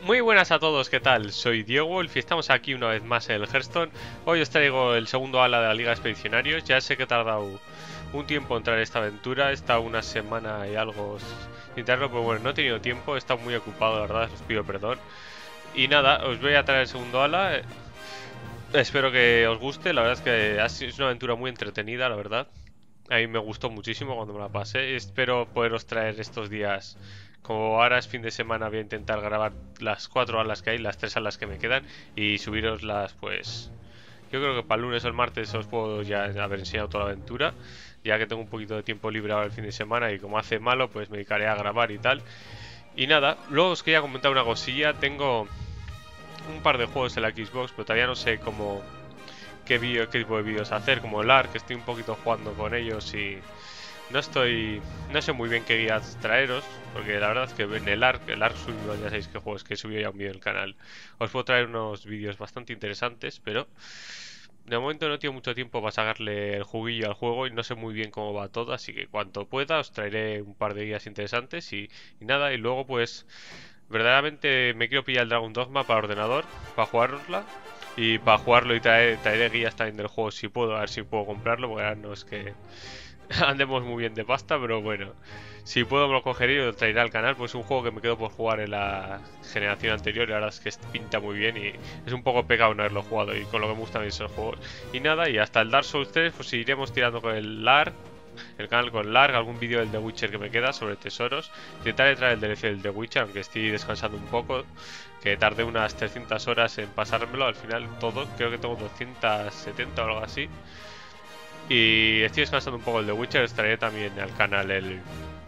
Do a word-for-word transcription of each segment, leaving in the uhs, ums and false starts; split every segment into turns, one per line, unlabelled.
Muy buenas a todos, ¿qué tal? Soy Diego Wolf y estamos aquí una vez más en el Hearthstone. Hoy os traigo el segundo ala de la Liga de Expedicionarios. Ya sé que he tardado un tiempo en traer esta aventura, he estado una semana y algo sin traerlo, pero bueno, no he tenido tiempo, he estado muy ocupado, la verdad, os pido perdón. Y nada, os voy a traer el segundo ala. Espero que os guste, la verdad es que es una aventura muy entretenida, la verdad. A mí me gustó muchísimo cuando me la pasé. Espero poderos traer estos días. Como ahora es fin de semana, voy a intentar grabar las cuatro alas que hay, las tres alas que me quedan, y subiroslas, pues. Yo creo que para el lunes o el martes os puedo ya haber enseñado toda la aventura, ya que tengo un poquito de tiempo libre ahora el fin de semana y como hace malo, pues me dedicaré a grabar y tal. Y nada, luego os quería comentar una cosilla. Tengo un par de juegos en la Xbox, pero todavía no sé cómo. Qué, vídeo, qué tipo de vídeos hacer, como el Ark, estoy un poquito jugando con ellos y no estoy, no sé muy bien qué guías traeros, porque la verdad es que en el Ark, el Ark subido, ya sabéis que juego es que he subido ya un vídeo en el canal, os puedo traer unos vídeos bastante interesantes, pero de momento no tengo mucho tiempo para sacarle el juguillo al juego y no sé muy bien cómo va todo, así que cuanto pueda os traeré un par de guías interesantes y, y nada, y luego pues verdaderamente me quiero pillar el Dragon Dogma para ordenador, para jugárnosla. Y para jugarlo y traer, traeré guías también del juego si puedo, a ver si puedo comprarlo, porque ahora no es que andemos muy bien de pasta, pero bueno, si puedo me lo cogeré y lo traeré al canal, pues es un juego que me quedo por jugar en la generación anterior y la verdad es que pinta muy bien y es un poco pecado no haberlo jugado y con lo que me gustan esos juegos. Y nada, y hasta el Dark Souls tres pues iremos tirando con el L A R, el canal con L A R, algún vídeo del The Witcher que me queda sobre tesoros. Intentaré traer el D L C del The Witcher, aunque estoy descansando un poco, que tardé unas trescientas horas en pasármelo, al final todo, creo que tengo doscientas setenta o algo así. Y estoy descansando un poco el The Witcher, os traeré también al canal el,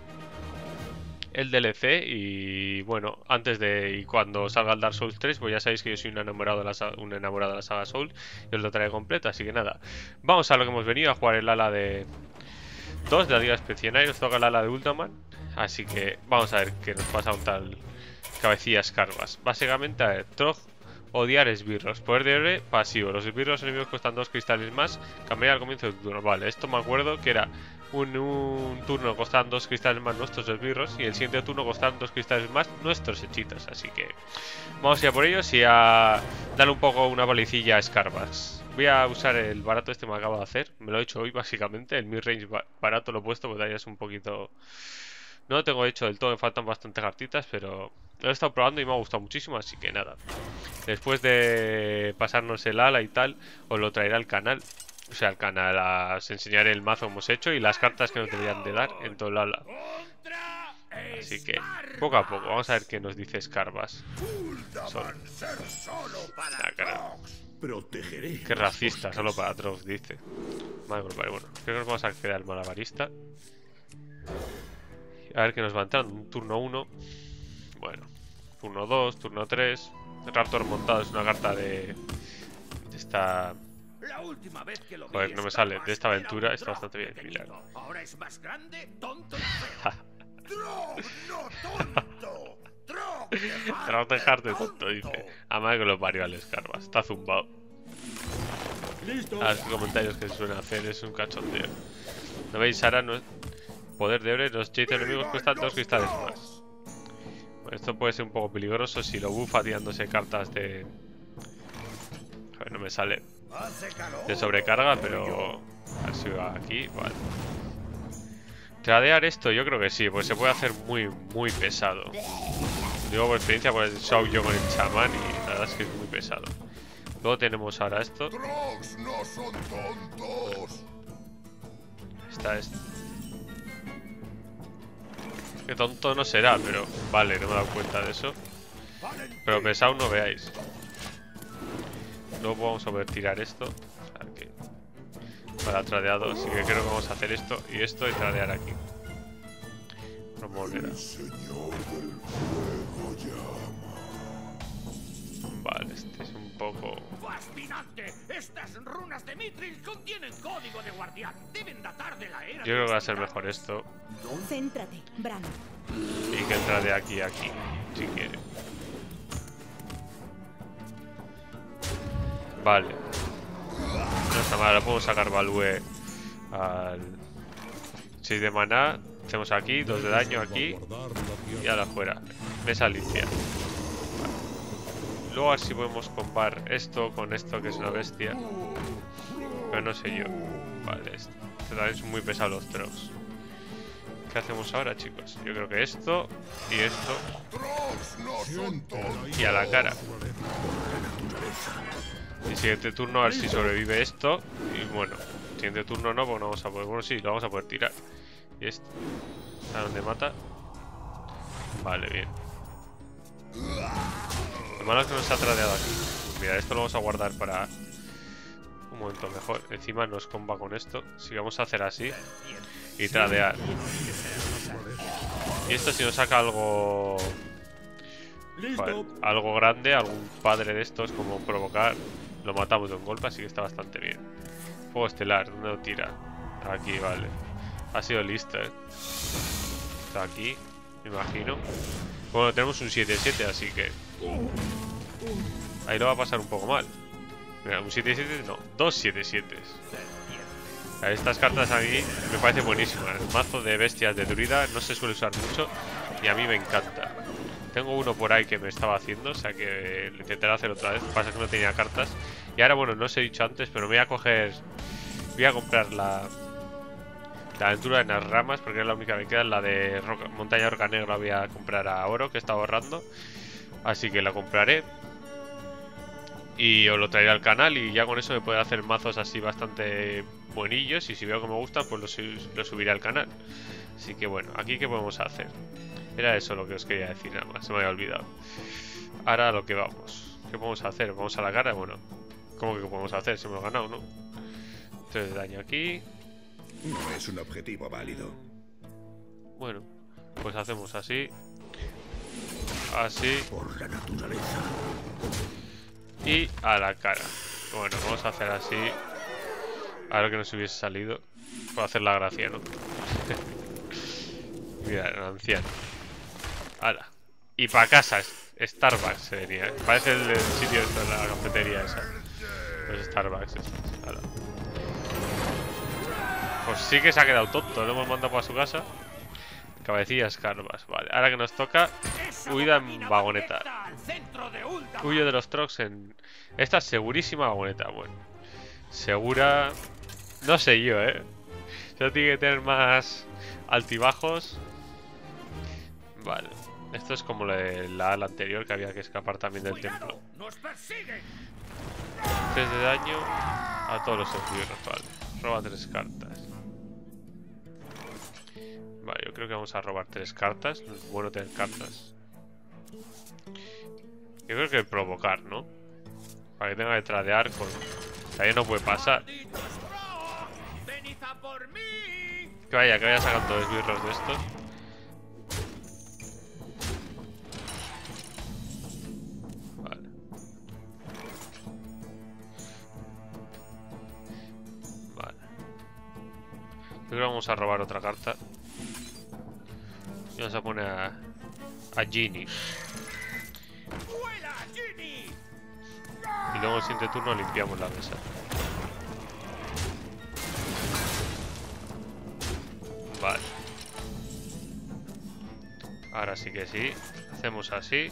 el D L C y bueno, antes de y cuando salga el Dark Souls tres, pues ya sabéis que yo soy un enamorado de la saga, un enamorado de la saga Souls y os lo traeré completo, así que nada, vamos a lo que hemos venido, a jugar el ala de dos de la Liga Expedicionaria, nos toca el ala de Ultraman, así que vamos a ver qué nos pasa a un tal Cabecillas Carvas. Básicamente, a ver, Trog, odiar esbirros. Poder de héroe pasivo. Los esbirros enemigos cuestan dos cristales más. Cambiar al comienzo del turno. Vale, esto me acuerdo que era un, un turno costaban dos cristales más nuestros esbirros. Y el siguiente turno costaban dos cristales más nuestros hechitos. Así que vamos a ir a por ellos y a darle un poco una palicilla a Scarvas. Voy a usar el barato este que me acabo de hacer. Me lo he hecho hoy básicamente. El midrange barato lo he puesto porque todavía es un poquito. No lo tengo hecho del todo, me faltan bastantes cartitas, pero lo he estado probando y me ha gustado muchísimo, así que nada. Después de pasarnos el ala y tal, os lo traeré al canal. O sea, al canal, a, os enseñaré el mazo que hemos hecho y las cartas que nos deberían de dar en todo el ala. Así que, poco a poco, vamos a ver qué nos dice Scarvas. Solo. Ah, carajo. Qué racista, solo para Trox, dice. Vale, bueno, creo que nos vamos a acceder al malabarista. A ver qué nos va entrando. Un turno uno. Bueno. Turno dos, turno tres. Raptor montado es una carta de... de esta... Joder, no me sale. De esta aventura está bastante bien. Claro.
Ahora es más grande, tonto.
Tras dejarte tonto, dice. Además que lo parió al Scarvas. Está zumbado. A los comentarios que se suelen hacer es un cachondeo. ¿No veis? Ahora no es... Poder de héroe, los hechizos enemigos cuestan dos cristales más. Bueno, esto puede ser un poco peligroso si lo buffa tirándose cartas de... Joder, no me sale de sobrecarga, pero... A ver si va aquí, vale. Tradear esto, yo creo que sí, pues se puede hacer muy, muy pesado. Digo por experiencia, pues he show yo con el chamán y la verdad es que es muy pesado. Luego tenemos ahora esto. Esta es... Que tonto no será, pero vale, no me he dado cuenta de eso. Pero pesado no veáis. Luego vamos a poder tirar esto. Aquí. Para tradeado, así que creo que vamos a hacer esto y esto y tradear aquí. No volverá. Vale, este es un poco...
¡Fascinante! Estas runas de Mithril contienen código de guardián. Deben datar de la era.
Yo creo que va a ser mejor esto.
Céntrate, Bran.
Y que entra de aquí a aquí, si quiere. Vale. No está mal, ahora puedo sacar value al seis de maná. Hacemos aquí, dos de daño aquí. Y ahora fuera. Mesa limpia. Vale. Luego así podemos combar esto con esto, que es una bestia. Pero no sé yo. Vale, esto. También son muy pesados los Trogs. ¿Qué hacemos ahora, chicos? Yo creo que esto y esto. Y a la cara. Y siguiente turno a ver si sobrevive esto. Y bueno, siguiente turno no, porque no vamos a poder. Bueno, sí, lo vamos a poder tirar. Y esto. ¿A dónde mata? Vale, bien. Lo malo es que nos ha tradeado aquí. Pues mira, esto lo vamos a guardar para un momento mejor. Encima nos comba con esto. Si vamos a hacer así y tradear. Y esto si nos saca algo... Vale, algo grande, algún padre de estos, como provocar, lo matamos de un golpe, así que está bastante bien. Fuego estelar, ¿dónde lo tira? Aquí, vale. Ha sido listo, eh. Está aquí, me imagino. Bueno, tenemos un siete siete, así que ahí lo va a pasar un poco mal. Mira, un siete siete, no, dos siete siete. Estas cartas a mí me parecen buenísimas. El mazo de bestias de druida no se suele usar mucho y a mí me encanta. Tengo uno por ahí que me estaba haciendo, o sea que lo intentaré hacer otra vez. Pasa que no tenía cartas. Y ahora, bueno, no os he dicho antes, pero me voy a coger... Voy a comprar la... La aventura de las ramas, porque es la única que me queda. La de Roca... Montaña Roca Negra la voy a comprar a oro, que estaba ahorrando. Así que la compraré. Y os lo traeré al canal y ya con eso me puedo hacer mazos así bastante buenillos. Y si veo que me gustan, pues lo, su lo subiré al canal. Así que bueno, aquí qué podemos hacer. Era eso lo que os quería decir, nada más, se me había olvidado. Ahora a lo que vamos. ¿Qué podemos hacer? ¿Vamos a la cara? Bueno, ¿cómo que podemos hacer? Si hemos ganado, ¿no? Entonces daño aquí.
No es un objetivo válido.
Bueno, pues hacemos así. Así.
Por la naturaleza.
Y a la cara. Bueno, vamos a hacer así. A ver que nos hubiese salido. Por hacer la gracia, ¿no? Mira, el anciano. Hala. Y para casa, Starbucks se venía, ¿eh? Parece el, el sitio de la cafetería esa. Los Starbucks estos. Hala. Pues sí que se ha quedado tonto. Lo hemos mandado para su casa. Cabecillas Carbas. Vale, ahora que nos toca huida en vagoneta. Huyo de los Trogs en... Esta es segurísima vagoneta. Bueno, segura... No sé yo, ¿eh? Yo tiene que tener más altibajos. Vale. Esto es como la ala anterior, que había que escapar también del templo. tres de daño a todos los esbirros, vale. Roba tres cartas. Vale, yo creo que vamos a robar tres cartas. No es bueno tener cartas. Yo creo que provocar, ¿no? Para que tenga que tradear con... Ahí no puede pasar. Que vaya, que vaya sacando esbirros de estos. Vale. Vale. Yo creo que vamos a robar otra carta. Y vamos a poner a... A Ginny. Y luego el siguiente turno limpiamos la mesa. Vale. Ahora sí que sí. Hacemos así.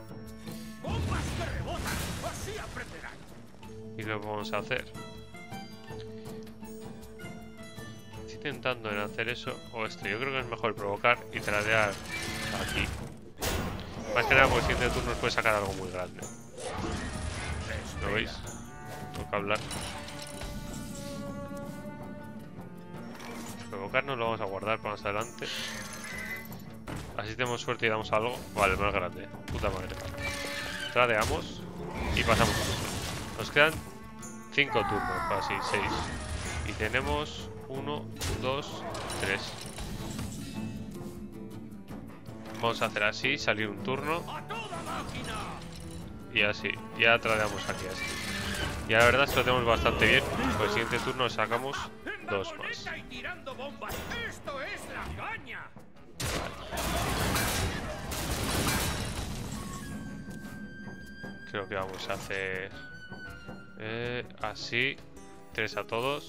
¿Y qué vamos a hacer? Estoy intentando en hacer eso o esto. Yo creo que es mejor provocar y tradear aquí. Más que nada porque el siguiente turno nos puede sacar algo muy grande. ¿Lo veis? Toca hablar. Provocarnos lo vamos a guardar para más adelante. Así tenemos suerte y damos algo. Vale, más grande. Puta madre. Tradeamos y pasamos a turno. Nos quedan cinco turnos, así, seis. Y tenemos uno, dos, tres. Vamos a hacer así, salir un turno. Y así, ya tradeamos aquí así. Y la verdad es que lo tenemos bastante bien. Pues el siguiente turno sacamos dos más. Creo que vamos a hacer eh, así. Tres a todos.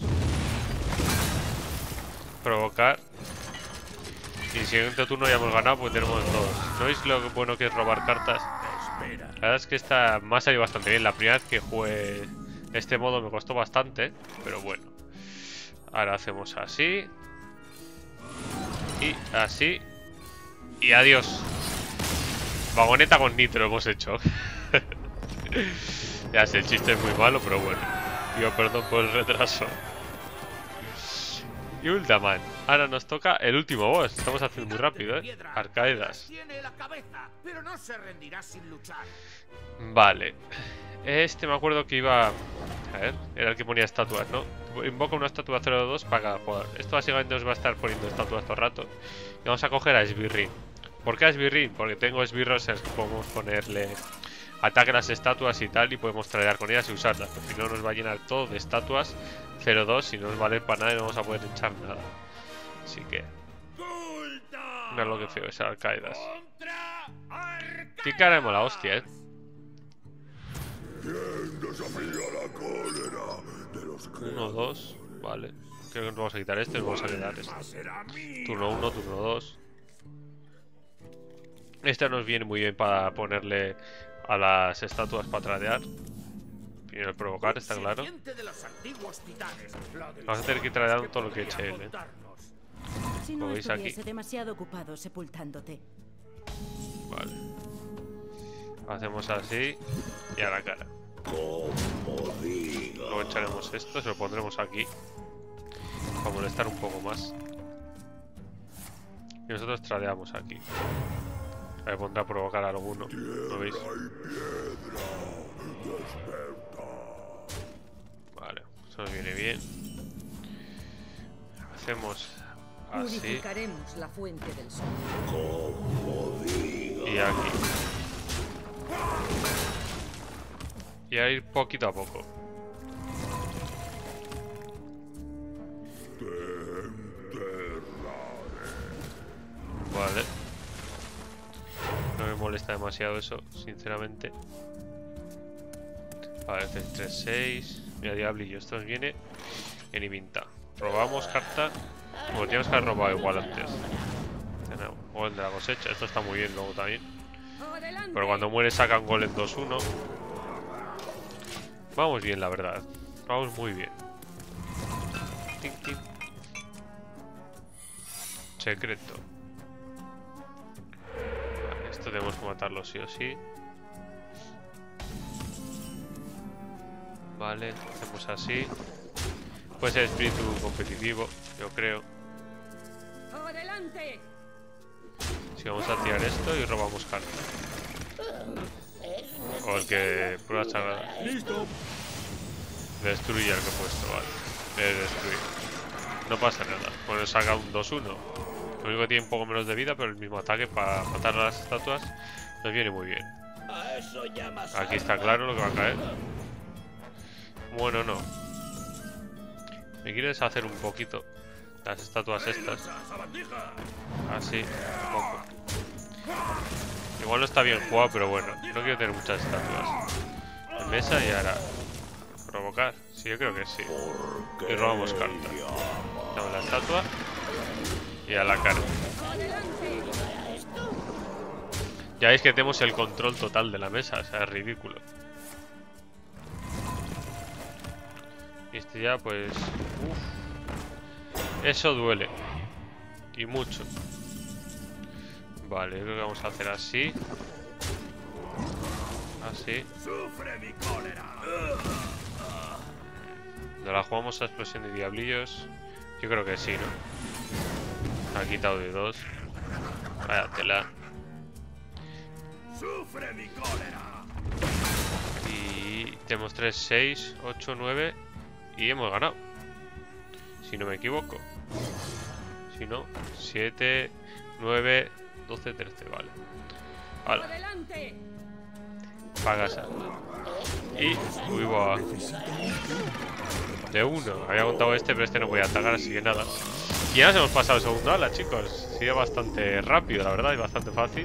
Provocar. Y el siguiente turno ya hemos ganado, pues tenemos dos. ¿No veis lo bueno que es robar cartas?
espera.
La verdad es que esta me ha salido bastante bien. La primera vez que jugué este modo me costó bastante, pero bueno. Ahora hacemos así. Y así. Y adiós. Vagoneta con nitro hemos hecho. Ya sé, el chiste es muy malo, pero bueno. Pido perdón por el retraso. Y Ultraman. Ahora nos toca el último boss. Estamos haciendo muy rápido, ¿eh? Arcaedas.
Tiene la cabeza, pero no se rendirá sin luchar.
Vale. Este me acuerdo que iba... A ver, era el que ponía estatuas, ¿no? Invoca una estatua cero dos para cada jugador. Esto básicamente nos va a estar poniendo estatuas todo el rato. Y vamos a coger a Sbirrin. ¿Por qué a Sbirrin? Porque tengo esbirros en los que podemos ponerle ataque a las estatuas y tal, y podemos tradear con ellas y usarlas. Porque si no nos va a llenar todo de estatuas cero dos y no nos vale para nada y no vamos a poder echar nada. Así que... Mira lo que feo es Arcaedas. Picaremos la hostia, eh. Uno, dos, vale. Creo que nos vamos a quitar este y nos vamos a quedar este. Turno uno, turno dos. Este nos viene muy bien para ponerle a las estatuas para tradear. Primero el provocar, está claro. Vamos a tener que tradear todo lo que eche él, eh.
Si no
Lo veis aquí.
estuviese demasiado ocupado sepultándote.
Vale. Hacemos así y a la cara. Luego echaremos esto, se lo pondremos aquí para molestar un poco más. Y nosotros tradeamos aquí. Me pondrá a provocar a alguno. ¿Lo veis? Vale, eso nos viene bien. Hacemos así.
Purificaremos la fuente del sol.
Y aquí. Y a ir poquito a poco. Vale. No me molesta demasiado eso, sinceramente. Vale, tres, seis. Mira, diablillo, esto nos viene en Ivinta. Robamos carta. Como teníamos que haber robado igual antes. Golem de la cosecha. Esto está muy bien luego también. Pero cuando muere sacan Golem dos uno. Vamos bien, la verdad. Vamos muy bien. Tin, tin. Secreto. Vale, esto tenemos que matarlo sí o sí. Vale, hacemos así. Puede ser espíritu competitivo, yo creo.
¡Adelante!
Si vamos a tirar esto y robamos carta. O el que prueba sagrada.
Listo.
Destruye el que he puesto, vale. De destruir. No pasa nada. Bueno, saca un dos uno. Lo único que tiene un poco menos de vida, pero el mismo ataque para matar a las estatuas nos viene muy bien. Aquí está claro lo que va a caer. Bueno, no. Me quiero deshacer un poquito las estatuas estas. Así, un poco. Igual no está bien jugado, pero bueno. No quiero tener muchas estatuas. En mesa y ahora provocar. Sí, yo creo que sí. Y robamos carta. Damos la estatua y a la cara. Ya veis que tenemos el control total de la mesa. O sea, es ridículo. Y este ya pues... Uf. Eso duele. Y mucho. Vale, creo que vamos a hacer así. Así. ¿No la jugamos a explosión de diablillos? Yo creo que sí, ¿no? Ha quitado de dos. Vaya tela. Y tenemos tres, seis, ocho, nueve. Y hemos ganado. Si no me equivoco. Si no, siete, nueve, doce, trece, vale. Vale. Para casa. Y... Uy, va. De uno. Había contado este, pero este no voy a atacar, así que nada. Y ya nos hemos pasado el segundo ala, chicos. Sigue bastante rápido, la verdad, y bastante fácil.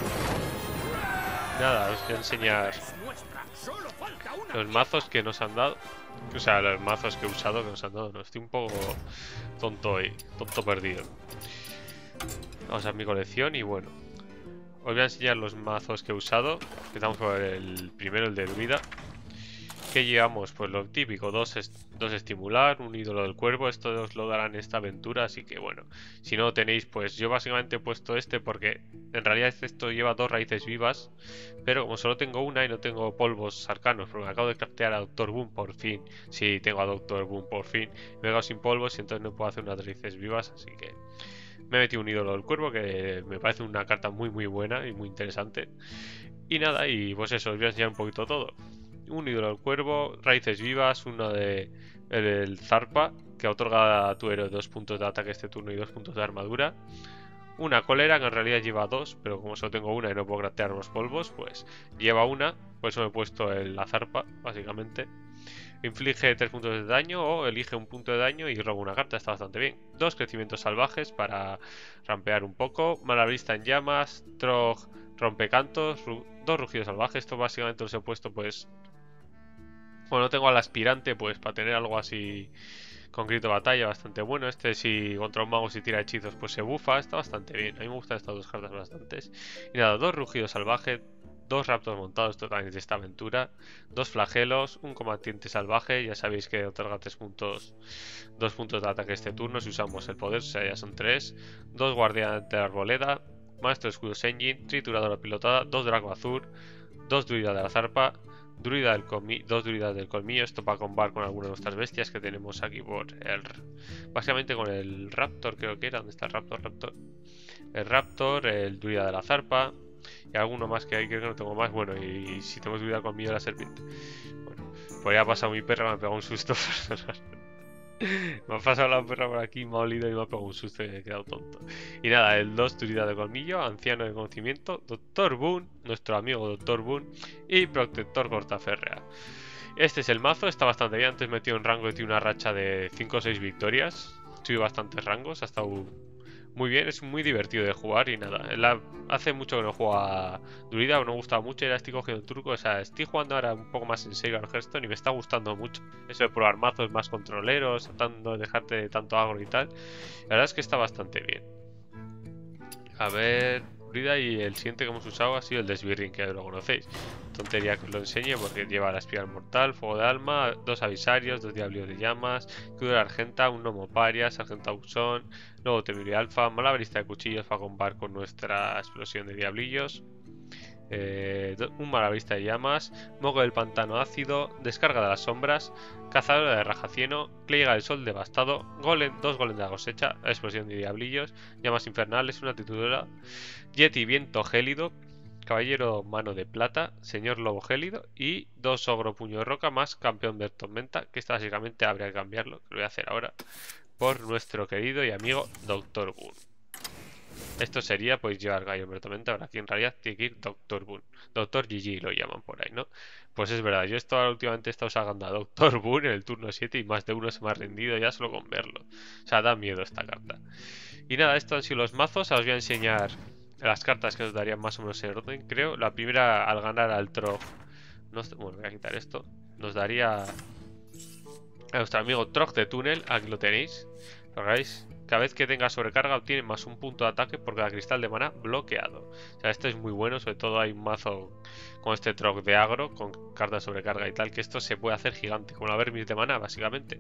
Nada, os voy a enseñar los mazos que nos han dado. O sea, los mazos que he usado que nos han dado. No, estoy un poco tonto hoy, tonto perdido. Vamos a mi colección y bueno. os voy a enseñar los mazos que he usado. Empezamos por el primero, el de druida. ¿Qué llevamos? Pues lo típico, dos, est dos estimular, un ídolo del cuervo. Esto os lo darán en esta aventura, así que bueno, si no lo tenéis, pues yo básicamente he puesto este porque en realidad esto lleva dos raíces vivas, pero como solo tengo una y no tengo polvos arcanos, porque me acabo de craftear a Doctor Boom por fin. Sí, tengo a Doctor Boom por fin. Me he quedado sin polvos y entonces no puedo hacer unas raíces vivas, así que me he metido un ídolo del cuervo que me parece una carta muy muy buena y muy interesante. Y nada, y pues eso, os voy a enseñar un poquito todo. Un ídolo del cuervo, raíces vivas, uno de el, el zarpa, que otorga a tu héroe dos puntos de ataque este turno y dos puntos de armadura. Una cólera, que en realidad lleva dos, pero como solo tengo una y no puedo craftear los polvos, pues lleva una. Por eso me he puesto el, la zarpa, básicamente. Inflige tres puntos de daño o elige un punto de daño y roba una carta, está bastante bien. Dos crecimientos salvajes para rampear un poco. Malabarista en llamas, Trog rompecantos, ru dos rugidos salvajes. Esto básicamente los he puesto pues... Bueno, tengo al aspirante pues para tener algo así con grito de batalla bastante bueno. Este si contra un mago si tira hechizos pues se bufa, está bastante bien. A mí me gustan estas dos cartas bastantes. Y nada, dos rugidos salvajes, dos raptors montados, esto también de esta aventura, dos flagelos, un combatiente salvaje, ya sabéis que otorga tres puntos, dos puntos de ataque este turno si usamos el poder, o sea ya son tres, dos guardián de la arboleda, maestro de escudos engine, trituradora pilotada, dos drago azul, dos druida de la zarpa, druida del colmillo, dos druidas del colmillo, esto para combar con algunas de nuestras bestias que tenemos aquí por el... Básicamente con el raptor creo que era, ¿dónde está el raptor? Raptor. El raptor, el druida de la zarpa y alguno más que hay, creo que no tengo más. Bueno, y, y si tenemos druida del colmillo de la serpiente. Bueno, pues ya ha pasado mi perra, me ha pegado un susto. Me ha pasado la perra por aquí, me ha olido y me ha pegado un susto y me he quedado tonto. Y nada, el dos, druida de colmillo, anciano de conocimiento, Doctor Boon, nuestro amigo Doctor Boon y protector cortaférrea. Este es el mazo, está bastante bien. Antes metido en rango y tiene una racha de cinco o seis victorias. Tuve bastantes rangos, ha estado muy bien, es muy divertido de jugar y nada. La, hace mucho que no juego a druida, no me gustaba mucho y ahora estoy cogiendo el turco. O sea, estoy jugando ahora un poco más en serio al Hearthstone y me está gustando mucho. Eso de probar mazos más controleros, tratando de dejarte de tanto agro y tal. La verdad es que está bastante bien. A ver, druida, y el siguiente que hemos usado ha sido el de Svirring, que lo conocéis. Tontería que os lo enseñe porque lleva la espiral mortal, fuego de alma, dos avisarios, dos diablios de llamas, escudo de argenta, un gnomo paria, sargento ausón, luego temirio alfa, malabarista de cuchillos para combar con nuestra explosión de diablillos, eh, un malabarista de llamas, mogo del pantano ácido, descarga de las sombras, cazadora de rajacieno, cleiga del sol devastado, golem, dos golem de la cosecha, explosión de diablillos, llamas infernales, una titulera, yeti viento gélido, caballero mano de plata, señor lobo gélido y dos ogro puño de roca más campeón de tormenta, que esta básicamente habría que cambiarlo, que lo voy a hacer ahora, por nuestro querido y amigo Doctor Boon. Esto sería pues llevar gallo de tormenta, ahora aquí en realidad tiene que ir Doctor Boon, Doctor G G lo llaman por ahí, ¿no? Pues es verdad, yo esto últimamente he estado usando a Doctor Boon en el turno siete y más de uno se me ha rendido ya solo con verlo, o sea, da miedo esta carta. Y nada, estos han sido los mazos, ahora os voy a enseñar las cartas que os darían más o menos en orden, creo. La primera, al ganar al Trog, nos, bueno, voy a quitar esto, nos daría a nuestro amigo Trog de túnel, aquí lo tenéis, lo veis. Cada vez que tenga sobrecarga obtiene más un punto de ataque por cada cristal de mana bloqueado. O sea, esto es muy bueno, sobre todo hay un mazo con este Trog de agro, con cartas de sobrecarga y tal, que esto se puede hacer gigante, con una vermis de mana, básicamente.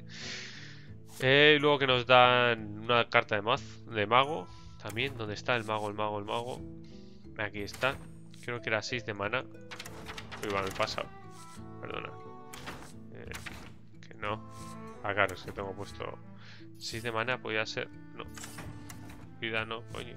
Eh, luego que nos dan una carta de, maz, de mago. También, ¿dónde está el mago, el mago, el mago? Aquí está. Creo que era seis de mana. Uy, vale, me he pasado. Perdona. Eh, que no. Ah, claro, es que tengo puesto seis de mana, podía ser... No. Vida no, coño.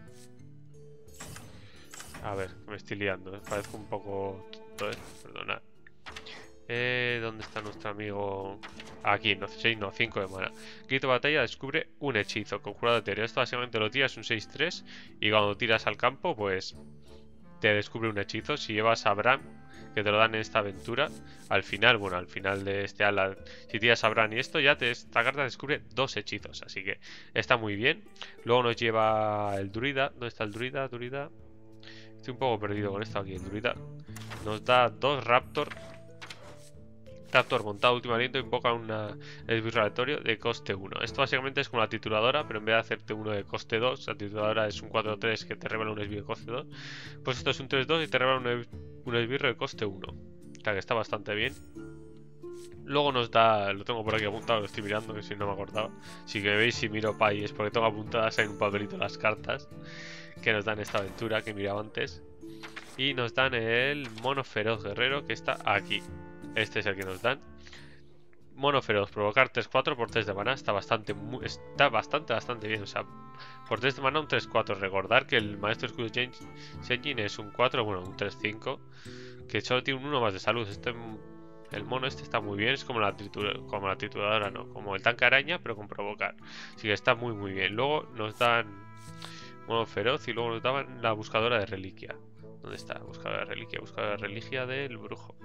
A ver, me estoy liando. Me parezco un poco tonto, eh. Perdona. Eh, ¿dónde está nuestro amigo? Aquí, no, seis, no, cinco de mana. Grito de batalla descubre un hechizo, conjurado etéreo. Esto básicamente lo tiras un seis tres y cuando tiras al campo, pues te descubre un hechizo. Si llevas a Bran, que te lo dan en esta aventura, al final, bueno, al final de este ala, si tiras a Bran y esto, ya te, esta carta descubre dos hechizos, así que está muy bien. Luego nos lleva el druida. ¿Dónde está el druida? Druida. Estoy un poco perdido con esto aquí, el druida. Nos da dos raptor. Raptor montado último aliento invoca un esbirro aleatorio de coste uno. Esto básicamente es como la trituradora, pero en vez de hacerte uno de coste dos, la trituradora es un cuatro tres que te revela un esbirro de coste dos, pues esto es un tres dos y te revela un, un esbirro de coste uno. O sea que está bastante bien. Luego nos da, lo tengo por aquí apuntado, lo estoy mirando, que si no me acordaba. Si que veis, si miro Pai es porque tengo apuntadas en un papelito las cartas que nos dan esta aventura que miraba antes. Y nos dan el mono feroz guerrero que está aquí. Este es el que nos dan. Mono feroz, provocar tres cuatro por tres de mana. Está bastante, muy, está bastante, bastante bien. O sea, por tres de mana un tres cuatro. Recordar que el maestro escudo Senjin es un cuatro, bueno, un tres cinco. Que solo tiene un uno más de salud. Este, el mono este está muy bien. Es como la, tritura, como la trituradora, no. Como el tanque araña, pero con provocar. Así que está muy, muy bien. Luego nos dan mono feroz y luego nos daban la buscadora de reliquia. ¿Dónde está? Buscadora de reliquia. Buscadora de reliquia del brujo.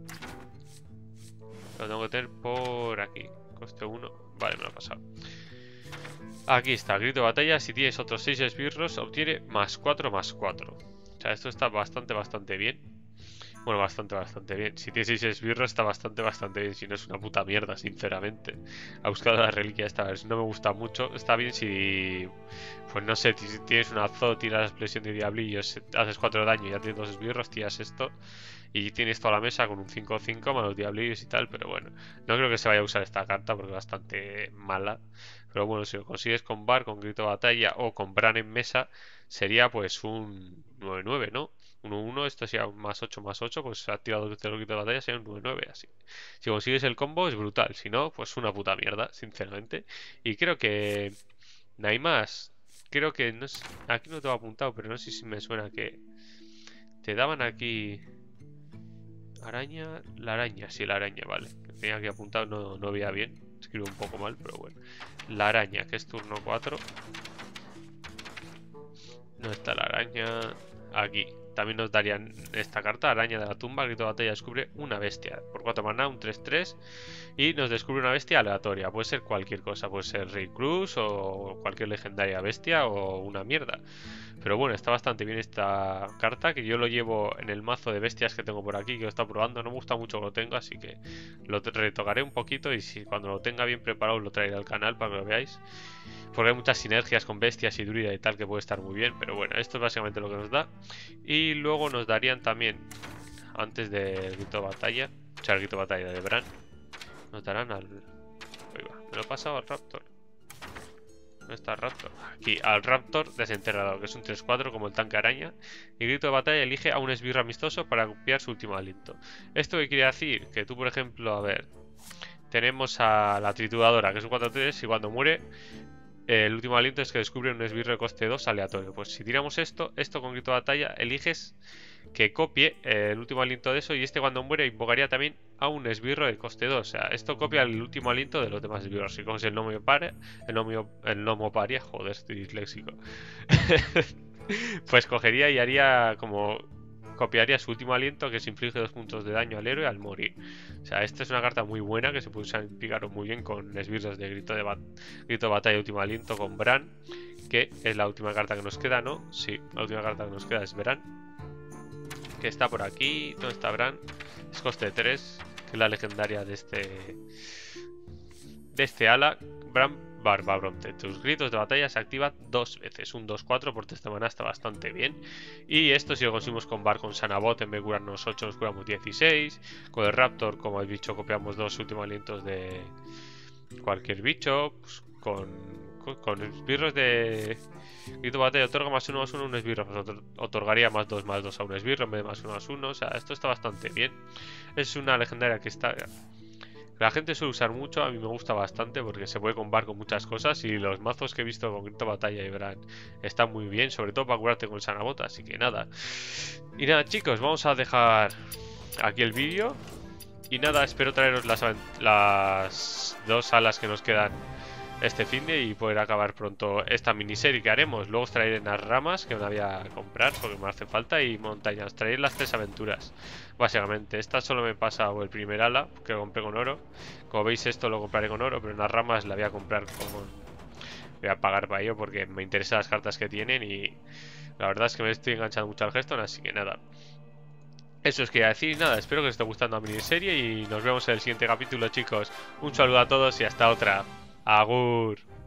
Lo tengo que tener por aquí. Coste uno. Vale, me lo he pasado. Aquí está, grito de batalla. Si tienes otros seis esbirros, obtiene más cuatro más cuatro. O sea, esto está bastante, bastante bien. Bueno, bastante, bastante bien. Si tienes seis esbirros, está bastante, bastante bien. Si no, es una puta mierda, sinceramente. Ha buscado la reliquia esta vez. No me gusta mucho. Está bien si... Pues no sé, si tienes un azo, tiras la explosión de diablillos, haces cuatro de daño y ya tienes dos esbirros, tiras esto. Y tienes toda la mesa con un cinco cinco más los diablillos y tal, pero bueno. No creo que se vaya a usar esta carta porque es bastante mala. Pero bueno, si lo consigues con Bar, con grito de batalla o con Bran en mesa, sería pues un nueve nueve, ¿no? uno uno, esto sería un más ocho más ocho, pues ha tirado el grito de batalla, sería un nueve nueve, así. Si consigues el combo es brutal, si no, pues una puta mierda, sinceramente. Y creo que... No hay más. Creo que... no sé, aquí no te lo he apuntado, pero no sé si me suena que... Te daban aquí... Araña, la araña, sí, la araña, vale. Tenía aquí apuntado, no, no veía bien. Escribo un poco mal, pero bueno. La araña, que es turno cuatro. No está la araña. Aquí. También nos darían esta carta, araña de la tumba, grito de batalla, descubre una bestia. Por cuatro maná, un tres tres. Y nos descubre una bestia aleatoria. Puede ser cualquier cosa, puede ser Rey Cruz o cualquier legendaria bestia o una mierda. Pero bueno, está bastante bien esta carta, que yo lo llevo en el mazo de bestias que tengo por aquí, que lo he estado probando. No me gusta mucho que lo tenga, así que lo retocaré un poquito y si cuando lo tenga bien preparado lo traeré al canal para que lo veáis. Porque hay muchas sinergias con bestias y druida y tal que puede estar muy bien. Pero bueno, esto es básicamente lo que nos da. Y luego nos darían también, antes del grito de batalla, o sea, el grito de batalla de Bran, nos darán al... Ahí va, me lo he pasado al Raptor. ¿Dónde está el Raptor? Aquí, al Raptor desenterrador, que es un tres cuatro como el tanque araña. Y grito de batalla elige a un esbirro amistoso para copiar su último aliento. ¿Esto qué quiere decir? Que tú, por ejemplo, a ver, tenemos a la trituradora, que es un cuatro tres, y cuando muere, eh, el último aliento es que descubre un esbirro de coste dos aleatorio. Pues si tiramos esto, esto con grito de batalla, eliges que copie eh, el último aliento de eso, y este cuando muere invocaría también a un esbirro de coste dos. O sea, esto copia el último aliento de los demás esbirros. Si coges el Nomio Paria, el Nomio, el Nomo Paria, joder, estoy disléxico. Pues cogería y haría como... Copiaría su último aliento, que se inflige dos puntos de daño al héroe al morir. O sea, esta es una carta muy buena que se puede usar en Pícaro muy bien con esbirros de grito de, bat grito de batalla, último aliento con Bran, que es la última carta que nos queda, ¿no? Sí, la última carta que nos queda es Bran, que está por aquí. ¿Dónde está Bran? Es coste tres, que es la legendaria de este de este ala. Bran Barbabronte. Tus gritos de batalla se activan dos veces. Un dos cuatro por tres de maná está bastante bien. Y esto si lo conseguimos con Bar con Sanabot, en vez de curarnos ocho nos curamos dieciséis. Con el Raptor, como el bicho, copiamos dos últimos alientos de cualquier bicho. Pues con, con, con esbirros de grito de batalla otorga más uno más uno a un esbirro. Pues otorgaría más dos más dos a un esbirro en vez de más uno más uno. O sea, esto está bastante bien. Es una legendaria que está... La gente suele usar mucho, a mí me gusta bastante porque se puede combar con muchas cosas y los mazos que he visto con grito batalla y Bran están muy bien, sobre todo para curarte con el Sanabot, así que nada. Y nada, chicos, vamos a dejar aquí el vídeo y nada, espero traeros las, las dos alas que nos quedan este finde y poder acabar pronto esta miniserie que haremos. Luego os traeré las ramas que me la voy a comprar porque me hace falta y montañas. Traeré las tres aventuras. Básicamente, esta solo me pasa el primer ala que lo compré con oro. Como veis, esto lo compraré con oro, pero en las ramas la voy a comprar con... Voy a pagar para ello porque me interesan las cartas que tienen y la verdad es que me estoy enganchando mucho al Hearthstone, así que nada. Eso os quería decir. Nada, espero que os esté gustando la miniserie y nos vemos en el siguiente capítulo, chicos. Un saludo a todos y hasta otra. Agur.